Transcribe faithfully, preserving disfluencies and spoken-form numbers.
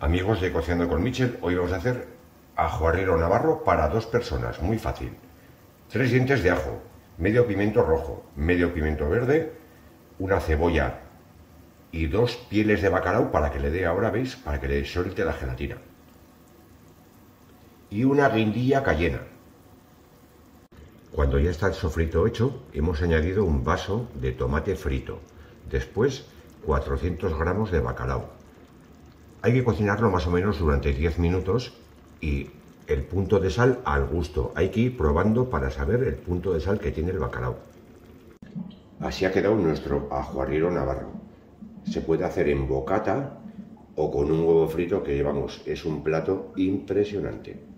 Amigos de Cocinando con Michel, hoy vamos a hacer ajo arriero navarro para dos personas, muy fácil. Tres dientes de ajo, medio pimiento rojo, medio pimiento verde, una cebolla y dos pieles de bacalao para que le dé ahora, ¿veis? Para que le suelte la gelatina. Y una guindilla cayena. Cuando ya está el sofrito hecho, hemos añadido un vaso de tomate frito. Después, cuatrocientos gramos de bacalao. Hay que cocinarlo más o menos durante diez minutos y el punto de sal al gusto. Hay que ir probando para saber el punto de sal que tiene el bacalao. Así ha quedado nuestro ajo arriero navarro. Se puede hacer en bocata o con un huevo frito que llevamos. Es un plato impresionante.